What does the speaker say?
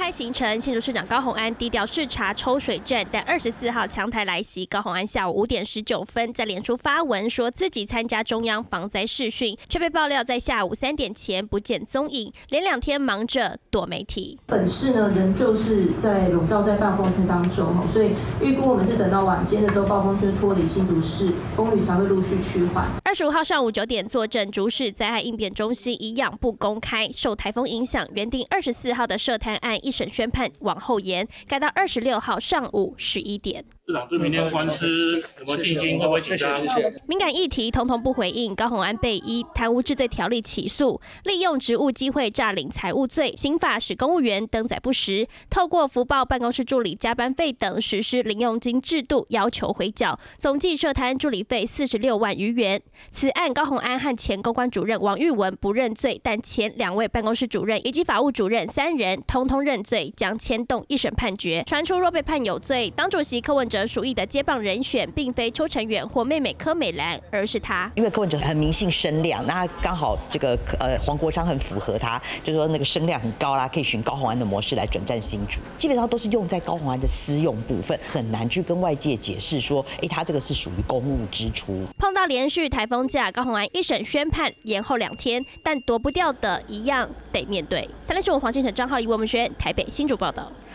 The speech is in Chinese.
外行程，新竹市长高虹安低调视察抽水站，但24号强台来袭，高虹安下午5点19分在脸书发文说自己参加中央防灾视讯，却被爆料在下午3点前不见踪影，连2天忙着躲媒体。 本市呢，仍旧是在笼罩在暴风圈当中，所以预估我们是等到晚间的时候，暴风圈脱离新竹市，风雨才会陆续趋缓。 25号上午9点坐镇竹市灾害应变中心，一样不公开。受台风影响，原定24号的涉贪案一审宣判往后延，改到26号上午11点。 市长对明天官司有没有信心？会不会紧张？ 敏感议题统统不回应。高虹安被依贪污治罪条例起诉，利用职务机会诈领财物罪，刑法使公务员登载不实，透过福报办公室助理加班费等实施零用金制度，要求回缴，总计涉贪助理费46万余元。此案高虹安和前公关主任王玉文不认罪，但前2位办公室主任以及法务主任3人通通认罪，将牵动一审判决。传出若被判有罪，党主席柯文哲属意的接棒人选，并非邱成远或妹妹柯美兰，而是他。 因为柯文哲很迷信声量，那刚好这个黄国昌很符合他，就是说那个声量很高啦，可以循高虹安的模式来转战新竹，基本上都是用在高虹安的私用部分，很难去跟外界解释说，他这个是属于公务支出。 碰到连续台风假，高虹安一审宣判延后2天，但躲不掉的一样得面对。3立新闻黄金城、张浩怡、文文轩台北新竹报道。